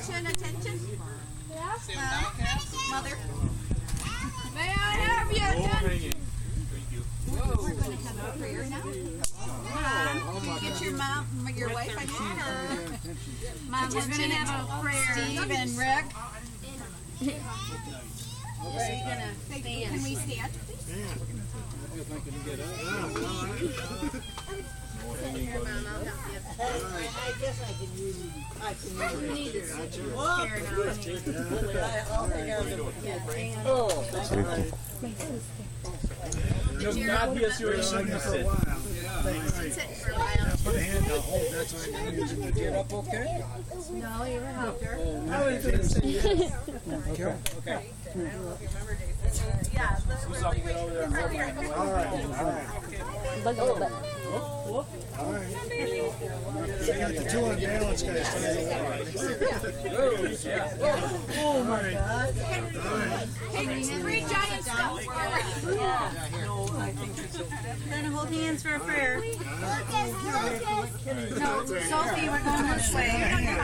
Attention, attention. Mother. May I have you? We're going to have a prayer now. Mom, get your mom, your wife, I mean, or Mom, we're going to have a prayer. Steve and Rick. Are you gonna stand? Can we stand? If I can get up. Here, Mom, I'll help you. I guess I can really Need to sit here now. Just obvious you're sitting for a while. Sit for a while. Put a hand down. Hold. That's why I'm using the get up. Okay. No, you're a helper. I was going to say yes. Okay. Yeah. Who's up there over there? All right. All right. We got the two unbalanced guys trying to Oh my God. Hey, there's 3 giant stones forward. Then hold hands for a prayer. No, Sophie, we're going this way.